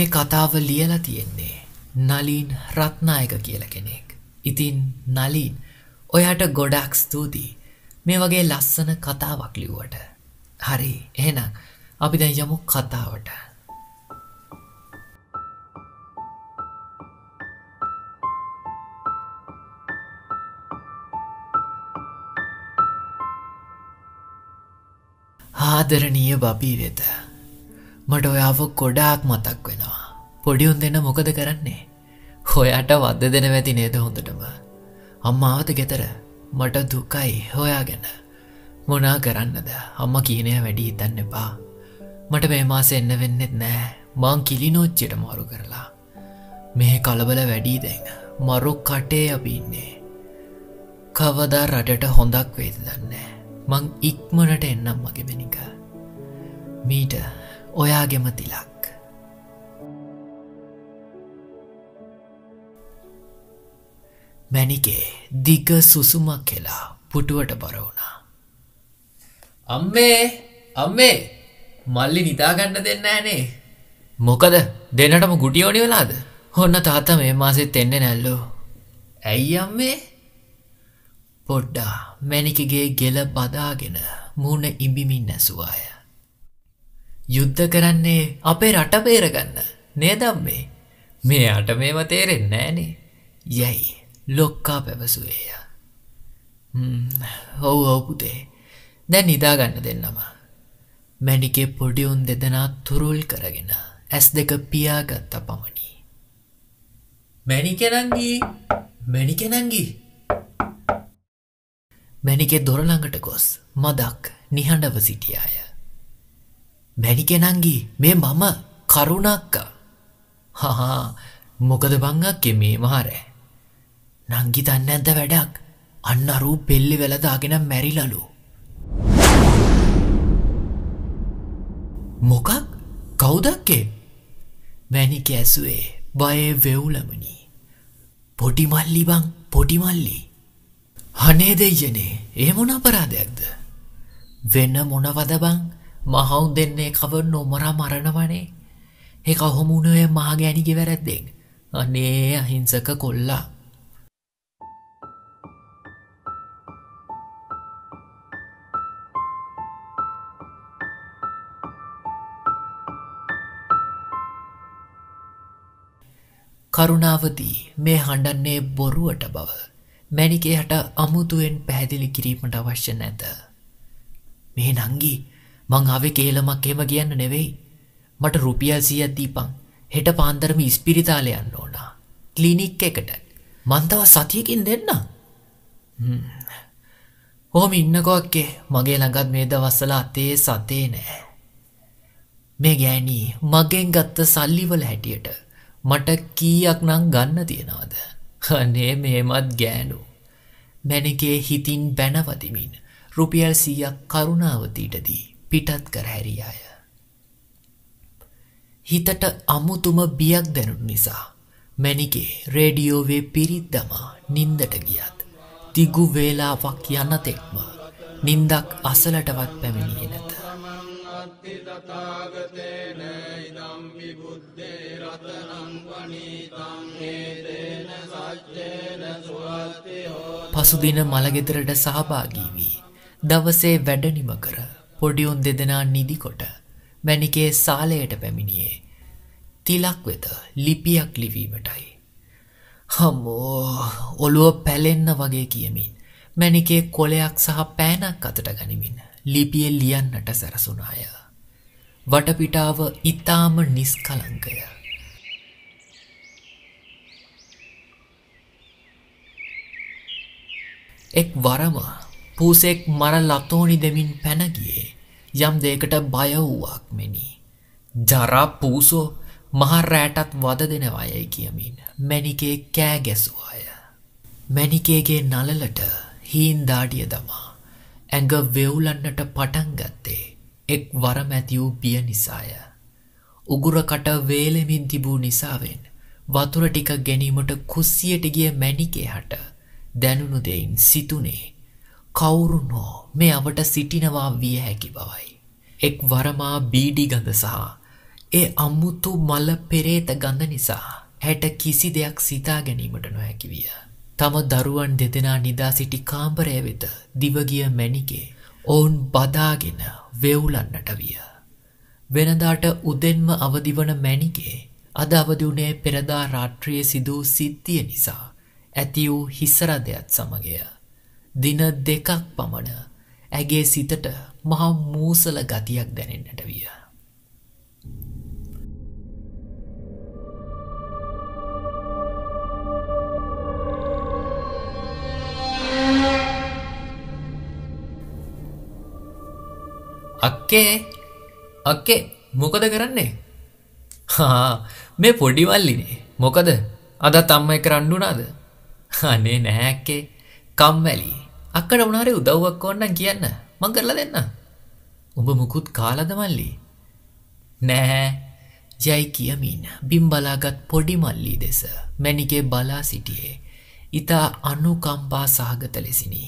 කතාව ලියලා තියෙන්නේ නලින් රත්නායක කියලා කෙනෙක්. ඉතින් නලින් ඔයාට ගොඩාක් ස්තුතියි මේ වගේ ලස්සන කතාවක් ලිව්වට. හරි එහෙනම් අපි දැන් යමු කතාවට. ආදරණීය බබී වෙත මට ඔයාව ගොඩාක් මතක් වෙනවා. පොඩි උන් දෙන්න මොකද කරන්නේ? ඔයාට වද්ද දෙන වැති නේද හොඳටම. අම්මාවත ගෙදර මට දුකයි හොයා ගැන. මොනා කරන්නද? අම්මා කියනය වැඩි හිතන්න එපා. මට මේ මාසේ එන්න වෙන්නෙත් නෑ. මං කිලිනොච්චියට මාරු කරලා. මේ කලබල වැඩි දැන්. මරු කටේ අපි ඉන්නේ. කවදා රටට හොඳක් වේද දන්නේ. මං ඉක්මනට එන්නම් මගේ මෙනික. මීට ඔයාගෙම තිලක්. මැනිකේ දිග සුසුමක් කියලා පුටුවට බර වුණා. අම්මේ මල්ලි නිදාගන්න දෙන්නේ නැහනේ. මොකද දෙන්නටම ගුටි ඕනි වෙලාද? ඔන්න තාත්තා මේ මාසෙත් එන්නේ නැල්ලෝ. ඇයි අම්මේ? පොඩ්ඩා මැනිකගේ ගෙල බදාගෙන මූණ ඉඹිමින් ඇසුවාය. යුද්ධ කරන්නේ අපේ රට බේරගන්න නේද අම්මේ? මෙයාට මේව තේරෙන්නේ නැහනේ. යයි ලොක්කා පැවසුවේය. ඔව් පුතේ. දැන් නිදා ගන්න දෙන්නම. මැනිකේ පොඩි උන් දෙදෙනා තුරුල් කරගෙන ඇස් දෙක පියාගත්ත පමණි. මැනිකේ නංගි. මැනිකේ දොර ළඟට ගොස් මදක් නිහඬව සිටියාය. මැනිකේ නංගි මේ මම කරුණාක්කා. හහා මොකද බං අක්කේ මේ මහරේ? නංගි දන්නේ නැද්ද වැඩක්? අන්න අරූ බෙල්ලි වෙල දාගෙන මැරිලලු. මොකක්? කවුද අක්කේ? මැනිකේ ඇසුවේ බයේ වෙවුලමනි. පොඩි මල්ලි බං පොඩි මල්ලි. අනේ දෙයනේ ඒ මොන අපරාධයක්ද? වෙන මොනවද බං? මහවුන් දෙන්නේ කව නොමරා මරණවනේ. ඒක කොහොමුනේ මහ ගෑණිගේ වැරද්දෙන්. අනේ අහිංසක කොල්ලා. කරුණාවදී මේ හඬන්නේ බොරුවට බව මැනිකේ හට අමුතුවෙන් පැහැදිලි කිරීමට අවශ්‍ය නැත. මේ නංගි මං ආවේ කේලමක් එහෙම කියන්න නෙවෙයි. මට රුපියල් 100ක් දීපන්. හෙට පාන්දරම ඉස්පිරිතාලේ යන්න ඕන. ක්ලිනික් එකට. මං තව සතියකින් දෙන්න. ඔහොම ඉන්නකෝ අක්කේ. මගේ ළඟත් මේ දවස්වල අතේ සතේ නෑ. මේ ගෑණි මගෙන් ගත්ත සල්ලි වල හැටියට මට කීයක් නම් ගන්න තියනවද? අනේ මෙහෙමත් ගෑනු. මැනිකේ හිතින් බැනවදිමින් රුපියල් 100ක් කරුණාවතීට දී පිටත් කර හැරියාය. හිතට අමුතුම බියක් දැනුන නිසා මැනිකේ රේඩියෝවේ පිරිත් දමා නින්දට ගියත් දිගු වේලාවක් යන තෙක්ම නින්දක් අසලටවත් පැමිණියේ නැත. පසුදින මළගෙදරට සහභාගී වී දවසේ වැඩ නිම කර පොඩි උන් දෙදෙනා නිදිකොට මැනිකේ සාලයට පැමිණියේ තිලක් වෙත ලිපියක් ලිවීමටයි. හම්මෝ ඔළුව පැලෙන්න වගේ කියමින් මැනිකේ කොලයක් සහ පෑනක් අතට ගනිමින් ලිපියේ ලියන්නට සැරසුණාය. වටපිටාව ඊටාම නිස්කලංකය. එක් වරම පූසෙක් මර ලතෝනි දෙමින් පැන ගියේ යම් දෙයකට බය වූවක් මෙනි. ජරා පූසෝ මහ රැටත් වද දෙනවයයි කියමින් මැනිකේ කෑ ගැසුවාය. මැනිකේගේ නලලට හීන් දාඩිය දමා ඇඟ වෙවුලන්නට පටන් ගත්තේ එක් වරම ඇති වූ බිය නිසාය. උගුරකට වේලෙමින් තිබූ නිසාවෙන් වතුර ටික ගැනීමට කුස්සියට ගිය මැනිකේ හට දැනුණු දෙයින් සිතුනේ කවුරුනෝ මේ අවට සිටිනවා විය හැකි බවයි. එක් වරමා බීඩි ගඳ සහ ඒ අමුතු මල පෙරේත ගඳ නිසා ඇයට කිසි දෙයක් සිතා ගැනීමට නොහැකි විය. තම දරුවන් දෙදෙනා නිදා සිටි කාමරය වෙත දිවගිය මැණිකේ ඔවුන් බදාගෙන වෙවුලන්නට විය. වෙනදාට උදෙන්ම අවදිවන මැණිකේ අද අවදි වුණේ පෙරදා රාත්‍රියේ සිදු සිද්ධිය නිසා ඇති වූ හිසරදයත් සමගය. දින දෙකක් පමණ ඇගේ සිතට මහා මූසල ගතියක් දැනෙන්නට විය. අක්කේ මොකද කරන්නේ? මේ පොඩි මල්ලිනේ. මොකද අදත් අම්ම එක්ක රණ්ඩු වුණාද? අනේ නෑ අක්කේ. කම්මැලි. අක්කට මොනාරි උදව්වක් ඕනනම් කියන්න. මං කරලා දෙන්න. උඹ මුකුත් කාලද මල්ලි? නෑ. ජයි කියමින් බිම් බලාගත් පොඩි මල්ලි දෙස මැණිකේ බලා සිටියේ. ඊතා අනුකම්පා සහගත ලෙසිනි.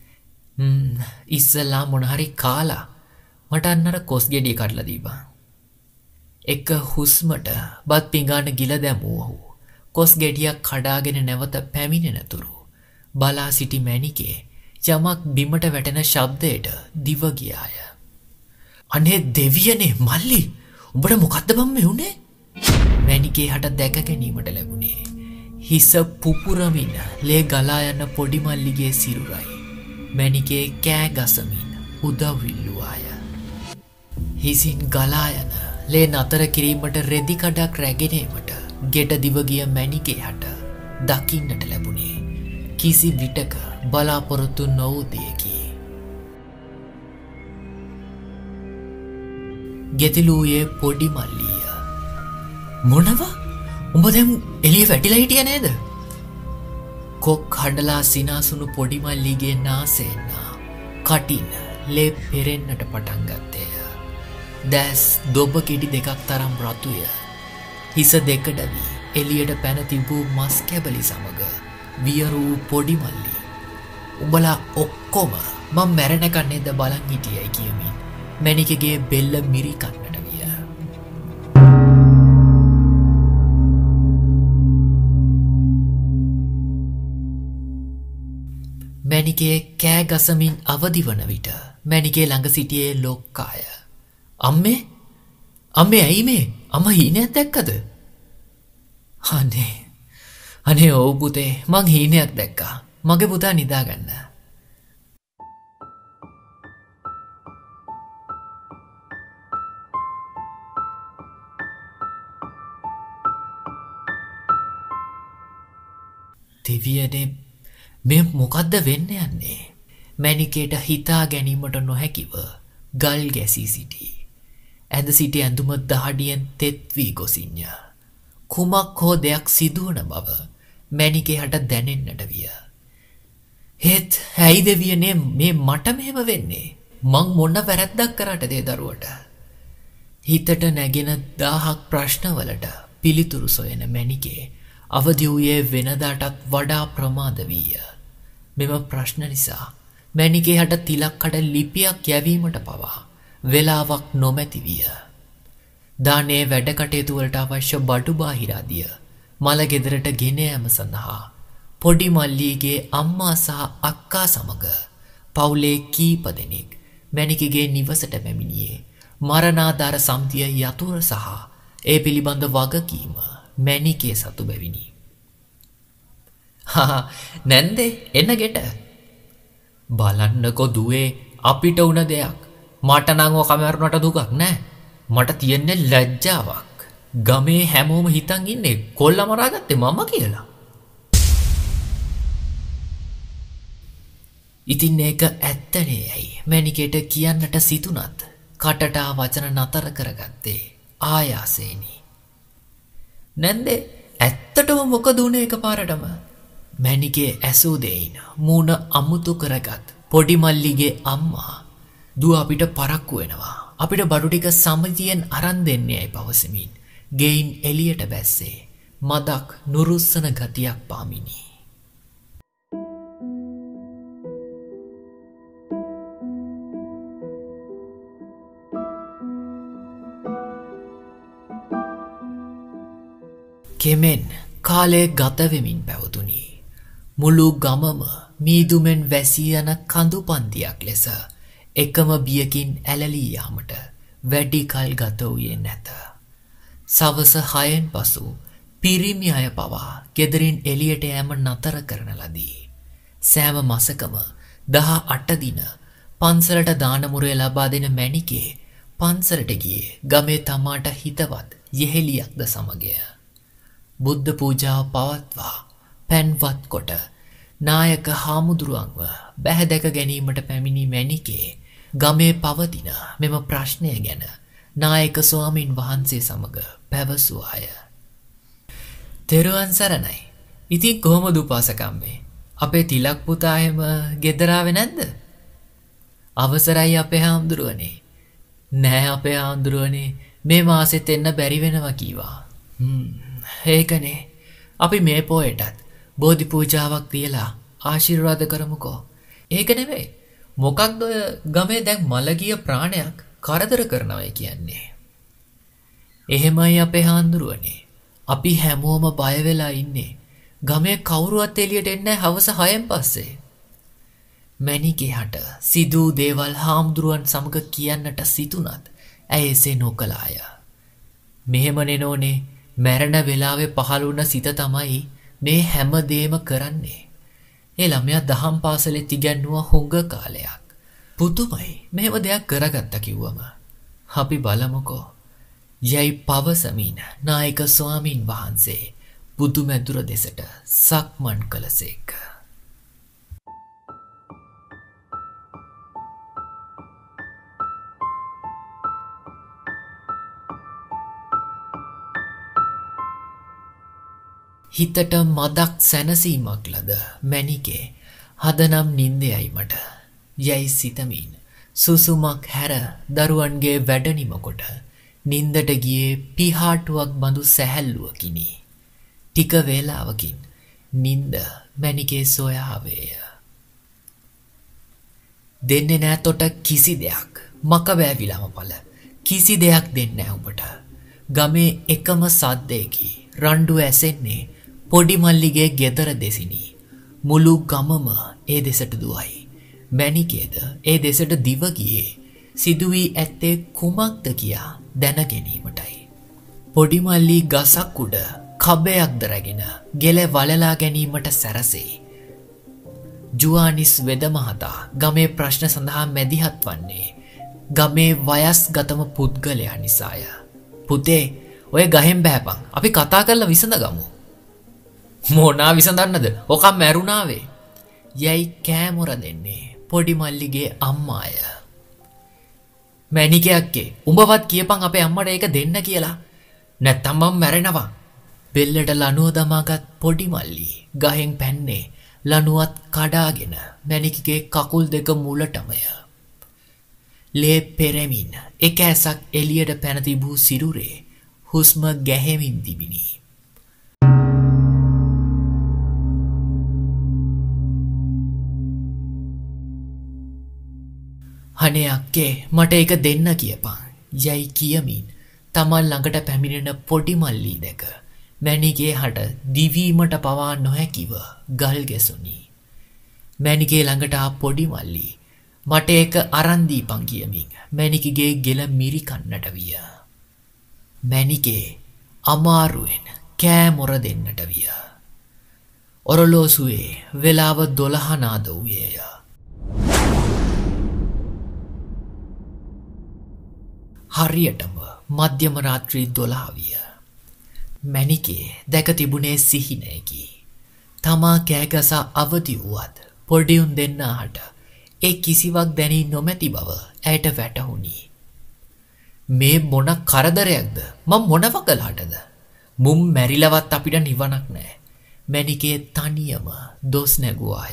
ඉස්සලා මොනහරි කාලා මට අන්නර කොස් ගෙඩිය කඩලා දීපන්. එක හුස්මට බත් පිඟාන ගිල දැමූ ඔහු කොස් ගෙඩියක් කඩාගෙන නැවත පැමිණෙනතුරු බලා සිටි මැණිකේ යමක් බිමට වැටෙන ශබ්දයට දිව ගියාය. අනේ දෙවියනේ මල්ලි, උඹට මොකද්ද බම් මේ උනේ? මැණිකේ හට දැක ගැනීමට ලැබුණේ හිස පුපුරමින් ලේ ගලා යන පොඩි මල්ලිගේ සිරුරයි. මැණිකේ කෑ ගසමින් උදව් ඉල්ලුවාය. හිසින් ගලා යන ලේ නතර කිරීමට රෙදි කඩක් රැගෙනීමට ගෙට දිව ගිය මැණිකේ හට දකින්නට ලැබුණේ කිසි විටක බලාපොරොත්තු නොවූ දෙයකි. ගෙතිලූයේ පොඩි මල්ලිය. මොනවා? උඹ දැන් එළිය වැටිලා හිටියේ නේද? කොක් හඬලා සිනාසුණු පොඩි මල්ලිගේ නාසයෙන් කටින් ලේ පෙරෙන්නට පටන් ගත්තේය. දැස් දොබ කෙඩි දෙකක් තරම් රතුය. හිස දෙකට වී එළියට පැන තිබූ මස් කැබලි සමග වියරූ පොඩි මල්ලි. උඹලා ඔක්කොම මම මැරෙනකන් නේද බලන් හිටියයි කියමින් මැණිකගේ බෙල්ල මිරි කන්නට විය. මැණිකේ කෑ ගසමින් අවදි වන විට මැණිකේ ළඟ සිටියේ ලොක්කාය. අම්මේ ඇයි මේ? අම්මා හීනයක් දැක්කද? අනේ ඔව් පුතේ, මං හීනයක් දැක්කා. මගේ පුතා නිදාගන්න. දෙවියනේ, මේ මොකද්ද වෙන්න යන්නේ? මැණිකේට හිතා ගැනීමට නොහැකිව ගල් ගැසී සිටී. ඇඳ සිටි ඇඳුම දහඩියෙන් තෙත් වී ගොසින්ය. කුමක් හෝ දෙයක් සිදුවන බව මැණිකේ හට දැනෙන්නට විය. ඒත් ඇයි දෙවියනේ මේ මට මෙහෙම වෙන්නේ? මං මොන වැරැද්දක් කරාටද ඒ දරුවට? හිතට නැගෙන 1000ක් ප්‍රශ්නවලට පිළිතුරු සොයන මැණිකේ අවදි වූයේ වෙනදාටත් වඩා ප්‍රමාද වීය. මෙම ප්‍රශ්න නිසා මැණිකේ හට තිලක්කඩ ලිපියක් යැවීමට පවා වෙලාවක් නොමැති විය. දානේ වැඩ කටයුතු වලට අවශ්‍ය බඩු බාහිර ආදිය මල ගෙදරට ගෙන යාම සඳහා පොඩි මල්ලිගේ අම්මා සහ අක්කා සමග පවුලේ කීප දෙනෙක් මැණිකගේ නිවසට පැමිණියේ මරණාධාර සම්තිය යතුරු සහ ඒ පිළිබඳ වගකීම මැණිකේ සතු බැවිනි. නැන්දේ එන්න ගෙට. බලන්නකෝ දුවේ, අපිට උන දෙයක්. මට නම් ඔක මරුණට දුකක් නෑ. මට තියෙන්නේ ලැජ්ජාවක්. ගමේ හැමෝම හිතන් ඉන්නේ කොල්ල මරාගත්තේ මම කියලා. ඉතින් ඒක ඇත්තනේ ඇයි මැණිකේට කියන්නට සිතුනත් කටට වචන නතර කරගත්තේ ආයාසෙනි. නැන්දේ ඇත්තටම මොකද උනේ එකපාරටම? මැණිකේ ඇසූ දෙයින් මූණ අමුතු කරගත් පොඩි මල්ලිගේ අම්මා දුව අපිට පරක්කු වෙනවා, අපිට බඩු ටික සමතියෙන් අරන් දෙන්නේයි පවසමින් ගෙයින් එළියට බැස්සේ මදක් නුරුස්සන ගතියක් පාමිනි. කෙමෙන් කාලය ගතවෙමින් පැවතුනි. මුළු ගමම මීදුමෙන් වැසී යන කඳු පන්තියක් ලෙස එකම බියකින් ඇලලී යාමට වැඩි කල් ගත වූයේ නැත. සවස 6න් පසු පිරිමි අය පවා ගෙදරින් එළියට යෑම නතර කරන ලදී. සෑම මාසකම 18 දින පන්සලට දානමුරය ලබා දෙන මැණිකේ පන්සලට ගියේ ගමේ තමාට හිතවත් යෙහෙලියක්ද සමගය. බුද්ධ පූජාව පවත්වා පැන්වත් කොට නායක හාමුදුරුවන්ව බැහැදැක ගැනීමට පැමිණි මැණිකේ ගමේ පවතින මෙම ප්‍රශ්නය ගැන නායක ස්වාමින් වහන්සේ සමග පැවසුවාය. තෙරුවන් සරණයි. ඉතින් කොහොමද උපාසකම්මේ? අපේ තිලක් පුතා එහෙම ගෙදර ආවේ නැද්ද? අවසරයි අපේ හාමුදුරුවනේ. නෑ අපේ හාමුදුරුවනේ, මේ මාසෙත් එන්න බැරි වෙනවා කීවා. ඒකනේ. අපි මේ පොයටත් බෝධි පූජාවක් තියලා ආශිර්වාද කරමුකෝ. ඒක නෙවෙයි. මොකක්ද ඔය ගමේ දැන් මලගිය ප්‍රාණයක් කරදර කරනවා කියන්නේ? එහෙමයි අපේ හාමුදුරුවනේ. අපි හැමෝම බය වෙලා ඉන්නේ. ගමේ කවුරුවත් එළියට එන්නේ නැහැ හවස 6න් පස්සේ. මැණිකේ හට සිදු දේවල් හාමුදුරුවන් සමග කියන්නට සිතුනත් ඇය එසේ නොකළාය. මෙහෙම නෙනෝනේ, මැරෙන වෙලාවේ පහළ වුණ සිත තමයි මේ හැම දෙයක්ම කරන්නේ. ඒ ළමයා දහම් පාසලේ ඉගෙනුවා හුඟ කාලයක්. පුදුමයි මෙහෙම දෙයක් කරගත්තා කිව්වම. අපි බලමුකෝ. යයි පවසමින් නායක ස්වාමින් වහන්සේ බුදුමැදුර දෙසට සක්මන් කළසේක. හිතට මදක් සැනසීමක් ලද මැණිකේ හදනම් නින්දයයි මට යයි සිතමින් සුසුමක් හැර දරුවන්ගේ වැඩනිම කොට නින්දට ගියේ පිහාටුවක් බඳු සැහැල්ලුවකිනි. ටික වේලාවකින් නින්ද මැණිකේ සොයාවේය. දෙන්නේ නැතොට කිසි දෙයක් මක බෑවිලම පළ කිසි දෙයක් දෙන්නේ නැහැ ඔබට. ගමේ එකම සද්දේකි රණ්ඩු ඇසෙන්නේ පොඩි මල්ලිගේ ගෙදර දෙසිනි. මුළු ගමම ඒ දෙසට දුවයි. මැණිකේද ඒ දෙසට දිව ගියේ සිදු වී ඇත්තේ කුමක්ද කියා දැන ගැනීමටයි. පොඩි මල්ලි ගසක් උඩ කබයක්ද රැගෙන ගෙල වලලා ගැනීමට සැරසේ. ජුවානිස් වෙද මහතා ගමේ ප්‍රශ්න සඳහා මැදිහත් වන්නේ ගමේ වයස්ගතම පුද්ගලයා නිසාය. පුතේ, ඔය ගහෙන් බෑපන්, අපි කතා කරලා විසඳගමු. මොනා විසඳන්නද? ඔකම් මැරුණාවේ. යයි කෑමොර දෙන්නේ පොඩි මල්ලිගේ අම්මාය. මැණිකේ අක්කේ, උඹවත් කියපන් අපේ අම්මට ඒක දෙන්න කියලා. නැත්තම් මම මැරෙනවා. බෙල්ලට ලණුව දමාගත් පොඩි මල්ලි ගහෙන් පැන්නේ ලණුවත් කඩාගෙන මැණිකගේ කකුල් දෙක මුලටමය. ලේ පෙරමින් එක ඇසක් එළියට පැන තිබූ සිරුරේ හුස්ම ගැහෙමින් තිබිනි. අනේ අක්කේ, මට ඒක දෙන්න කියපන් යයි කියමින් තමන් ළඟට පැමිණෙන පොඩි මල්ලි දැක මැණිකේ හට දිවීමට පවා නොහැකිව ගල් ගැසුනි. මැණිකේ ළඟට ආ පොඩි මල්ලි මට ඒක අරන් දීපන් කියමින් මැණිකගේ ගෙල මිරි කන්නට විය. මැණිකේ අමාරුවෙන් කෑමොර දෙන්නට විය. ඔරලෝසුවේ වෙලාව 12 නාද වූයේය. හරියටම මධ්‍යම රාත්‍රී 12 විය. මැණිකේ දැක තිබුණේ සිහිනයකි. තමා කෑගසා අවදි වුවත් පොඩි උන් දෙන්නාට ඒ කිසිවක් දැනී නොමැති බව ඇයට වැටහුණි. මේ මොන කරදරයක්ද? මම මොනව කළාටද? මුම් මැරිලවත් අපිට නිවනක් නැහැ. මැණිකේ තනියම දොස් නැගුවාය.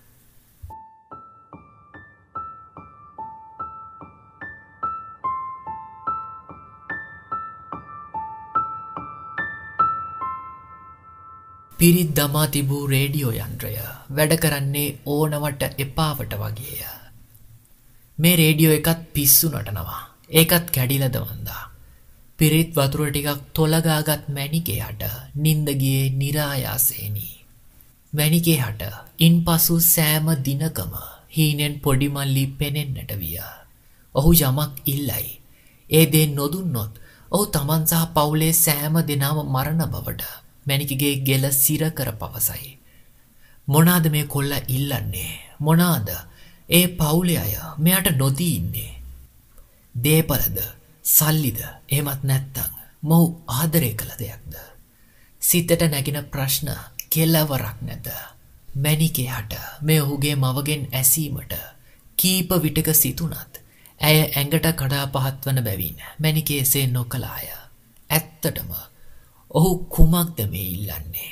පිරිත් දමා තිබූ රේඩියෝ යන්ත්‍රය වැඩ කරන්නේ ඕනවට එපාවට වගේය. මේ රේඩියෝ එකත් පිස්සු නටනවා. ඒකත් කැඩිලද වන්දා. පිරිත් වතුර ටිකක් තොලගාගත් මැණිකේ හට නිින්ද ගියේ નિરાයාසෙනි. මැණිකේ හට ඉන්පසු සෑම දිනකම හීනෙන් පොඩි මල්ලි පෙනෙන්නට විය. ඔහු යමක් ඉල්ලයි. ඒ දේ නොදුන්නොත් ඔහු තමන් සහ පවුලේ සෑම දෙනාම මරණ බවට මැණිකගේ ගෙල සිර කර පවසයි. මොනාද මේ කොල්ලා ඉල්ලන්නේ? මොනාද ඒ පවුලේ අය මෙයාට නොදී ඉන්නේ? දේපලද, සල්ලිද, එහෙමත් නැත්නම් මොහු ආදරය කළ දෙයක්ද? සිතට නැගින ප්‍රශ්න කෙලවරක් නැත. මැණිකේ හට මේ ඔහුගේ මවගෙන් ඇසීමට කීප විටක සිතුනත් ඇය ඇඟට කඩා පහත් වන බැවින් මැණිකේ එසේ නොකළාය. ඇත්තටම ඔහු කුමක්ද මේ ඉල්ලන්නේ?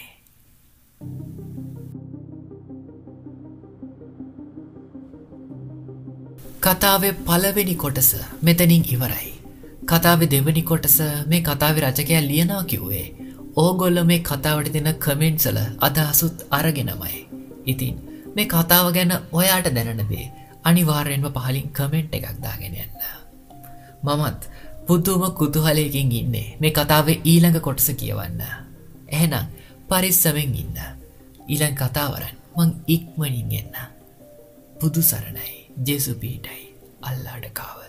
කතාවේ පළවෙනි කොටස මෙතනින් ඉවරයි. කතාවේ දෙවෙනි කොටස මේ කතාවේ රචකයා ලියනවා කිව්වේ ඕගොල්ලෝ මේ කතාවට දෙන කමෙන්ට්ස් වල අදහසුත් අරගෙනමයි. ඉතින් මේ කතාව ගැන ඔයාට දැනෙන දේ අනිවාර්යෙන්ම පහලින් කමෙන්ට් එකක් දාගෙන යන්න. මමත් පුදුම කුතුහලයකින් ඉන්නේ මේ කතාවේ ඊළඟ කොටස කියවන්න. එහෙනම් පරිස්සමෙන් ඉන්න. ඊළඟ කතාවරන් මං ඉක්මනින් එන්න. බුදු සරණයි. ජේසු පීඨයි. අල්ලාහට කාව.